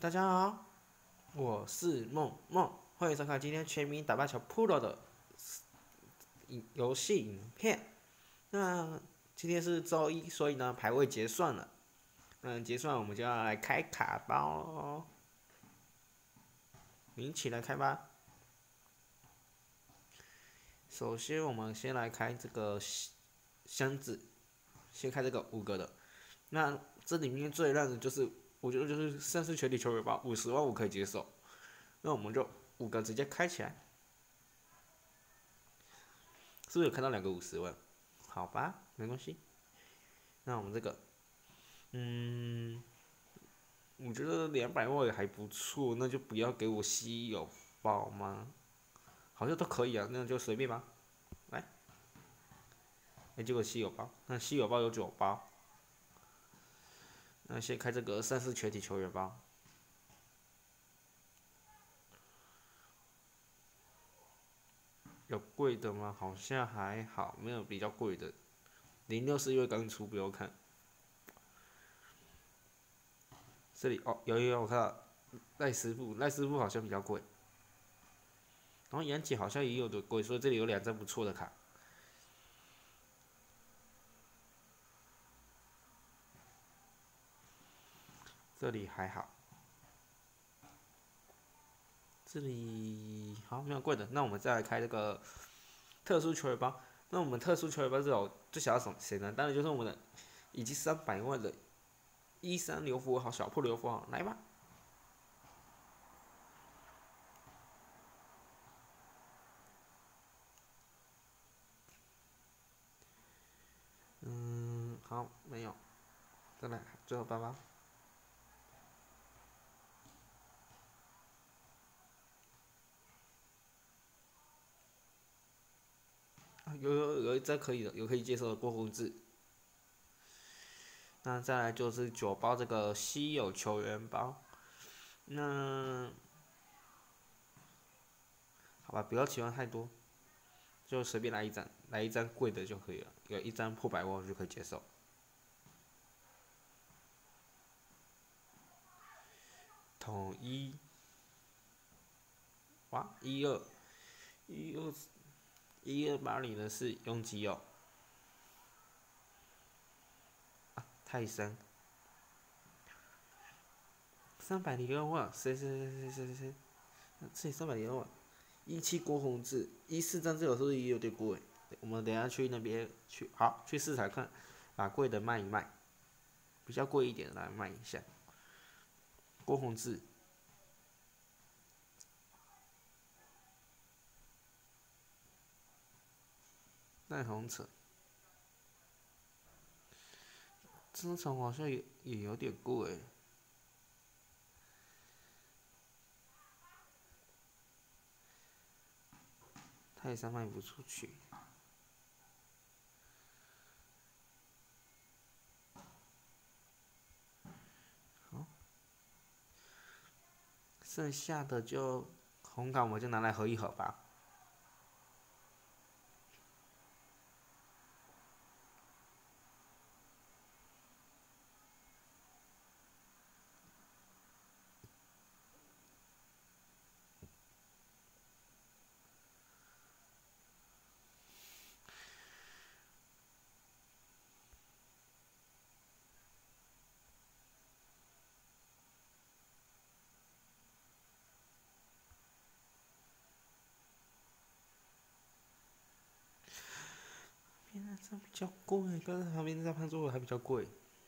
大家好，我是梦梦，欢迎收看今天全民打棒球 Pro 的游戏影片。那今天是周一，所以呢排位结算了。结算我们就要来开卡包哦，你一起来开吧。首先我们先来开这个箱子，先开这个5个的。那这里面最烂的就是，我觉得就是盛世全体球员包50万我可以接受。那我们就5个直接开起来。是不是有看到2个50万？好吧，没关系。那我们这个，我觉得200万也还不错，那就不要给我稀有包吗？好像都可以啊，那就随便吧。来，结果稀有包，那稀有包有9包。那先开这个赛事全体球员包，有贵的吗？好像还好，没有比较贵的。06是因为刚出，不要看。这里哦，有，我看到赖师傅，赖师傅好像比较贵。然后杨戬好像也有的贵，所以这里有2张不错的卡。这里还好，这里好没有贵的。那我们再来开这个特殊球员包。那我们特殊球员包这种最想要谁呢？当然就是我们的以及300万的13刘福豪、小破刘福豪，来吧。好，没有，再来最后8包。有一张可以的，有可以接受的过户制。那再来就是9包这个稀有球员包。那好吧，不要期望太多，就随便来一张贵的就可以了，有一张破100万我就可以接受。统一，哇，12把你的是拥挤哦，泰山302万，谁？这里302万，17郭宏志，14张这有时候也有点贵，我们等下去那边去市场看，把贵的卖一卖，比较贵一点的来卖一下。郭宏志，赖鸿成，这场好像也有点贵。泰山卖不出去。好，剩下的就红港，我们就拿来合一合吧。边那张比较贵，刚才旁边那张潘多还比较贵。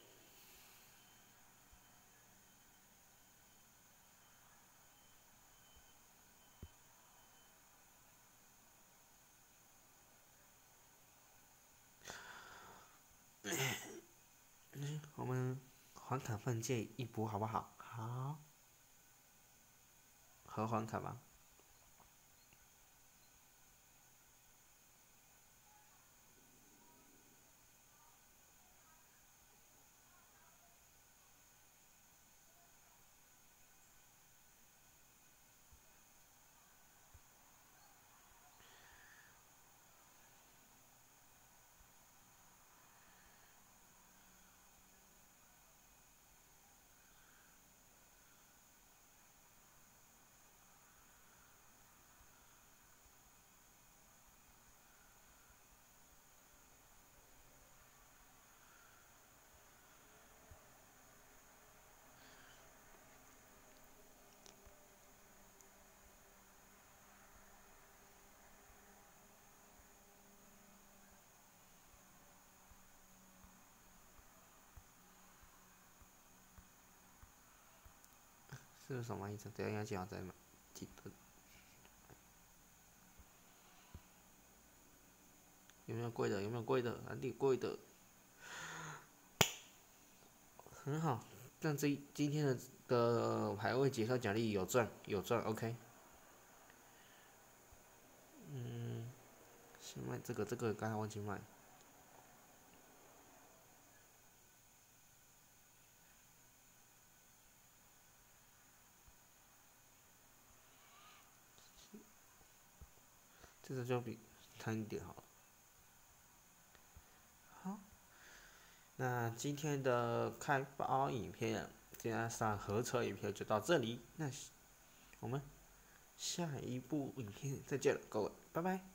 我们还卡犯贱一波好不好？好，和还卡吧。 是什么意思？等一下要讲再买，记得。有没有贵的？有没有贵的？哪里贵的？很好，那今天的排位介绍奖励有赚，OK。先卖这个刚才忘记卖。这个就比贪一点好了。好，那今天的开包影片加上合成影片就到这里，那我们下一部影片再见了，各位，拜拜。